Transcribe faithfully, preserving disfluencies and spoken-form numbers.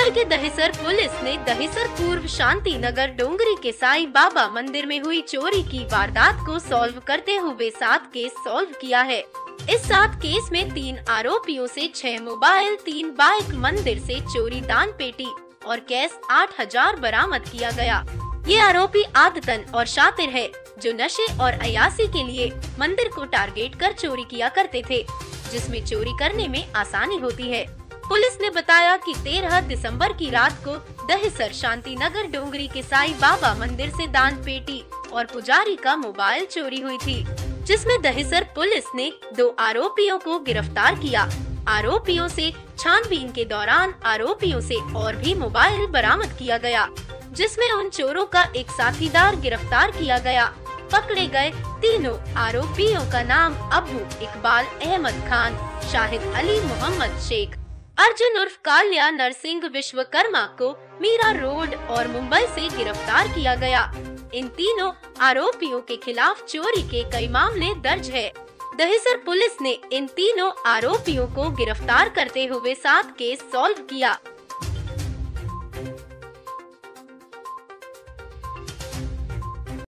शहर के दहिसर पुलिस ने दहिसर पूर्व शांति नगर डोंगरी के साईं बाबा मंदिर में हुई चोरी की वारदात को सॉल्व करते हुए सात केस सॉल्व किया है। इस सात केस में तीन आरोपियों से छह मोबाइल, तीन बाइक, मंदिर से चोरी दान पेटी और कैश आठ हजार बरामद किया गया। ये आरोपी आदतन और शातिर है, जो नशे और अयासी के लिए मंदिर को टारगेट कर चोरी किया करते थे, जिसमें चोरी करने में आसानी होती है। पुलिस ने बताया कि तेरह दिसंबर की रात को दहिसर शांति नगर डोंगरी के साईं बाबा मंदिर से दान पेटी और पुजारी का मोबाइल चोरी हुई थी, जिसमें दहिसर पुलिस ने दो आरोपियों को गिरफ्तार किया। आरोपियों से छानबीन के दौरान आरोपियों से और भी मोबाइल बरामद किया गया, जिसमें उन चोरों का एक साथीदार गिरफ्तार किया गया। पकड़े गए तीनों आरोपियों का नाम अबू इकबाल अहमद खान, शाहिद अली मोहम्मद शेख, अर्जुन उर्फ काल्या नरसिंह विश्वकर्मा को मीरा रोड और मुंबई से गिरफ्तार किया गया। इन तीनों आरोपियों के खिलाफ चोरी के कई मामले दर्ज है। दहिसर पुलिस ने इन तीनों आरोपियों को गिरफ्तार करते हुए सात केस सॉल्व किया।